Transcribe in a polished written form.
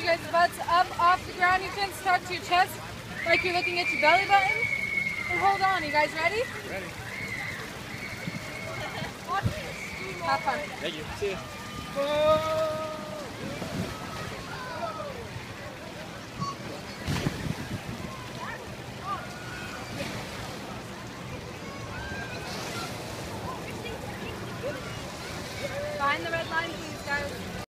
guys' butts up off the ground. You can tuck to your chest like you're looking at your belly button. And hold on. You guys ready? Ready. Watch this. Have fun. Thank you. See you. Whoa.